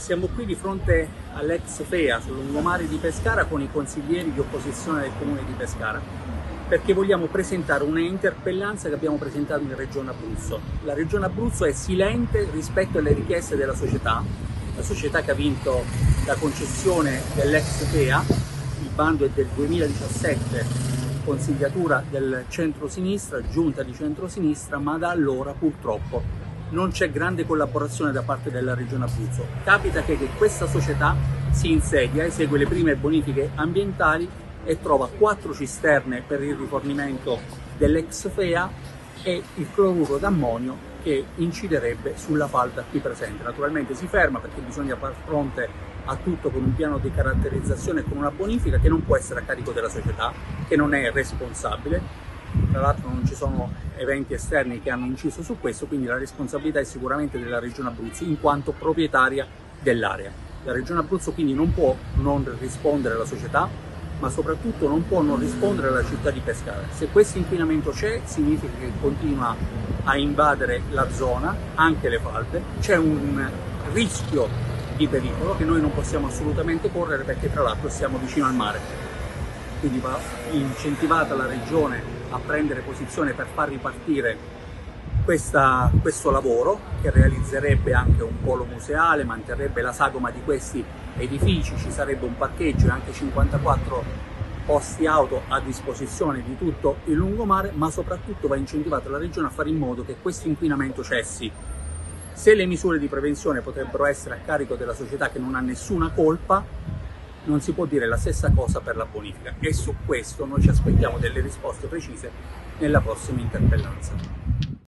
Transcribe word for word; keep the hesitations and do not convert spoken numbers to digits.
Siamo qui di fronte all'ex F E A sul lungomare di Pescara con i consiglieri di opposizione del comune di Pescara, perché vogliamo presentare una interpellanza che abbiamo presentato in Regione Abruzzo. La Regione Abruzzo è silente rispetto alle richieste della società, la società che ha vinto la concessione dell'ex F E A, il bando è del duemiladiciassette, consigliatura del centro-sinistra, giunta di centro-sinistra, ma da allora purtroppo non c'è grande collaborazione da parte della Regione Abruzzo. Capita che, che questa società si insedia, esegue le prime bonifiche ambientali e trova quattro cisterne per il rifornimento dell'ex F E A e il cloruro d'ammonio che inciderebbe sulla falda qui presente. Naturalmente si ferma perché bisogna far fronte a tutto con un piano di caratterizzazione e con una bonifica che non può essere a carico della società, che non è responsabile. Tra l'altro non ci sono eventi esterni che hanno inciso su questo, quindi la responsabilità è sicuramente della Regione Abruzzo in quanto proprietaria dell'area. La Regione Abruzzo quindi non può non rispondere alla società, ma soprattutto non può non rispondere alla città di Pescara. Se questo inquinamento c'è, significa che continua a invadere la zona, anche le falde, c'è un rischio di pericolo che noi non possiamo assolutamente correre perché tra l'altro siamo vicino al mare. Quindi va incentivata la Regione a prendere posizione per far ripartire questa, questo lavoro che realizzerebbe anche un polo museale, manterrebbe la sagoma di questi edifici, ci sarebbe un parcheggio e anche cinquantaquattro posti auto a disposizione di tutto il lungomare, ma soprattutto va incentivata la Regione a fare in modo che questo inquinamento cessi. Se le misure di prevenzione potrebbero essere a carico della società che non ha nessuna colpa, non si può dire la stessa cosa per la bonifica e su questo noi ci aspettiamo delle risposte precise nella prossima interpellanza.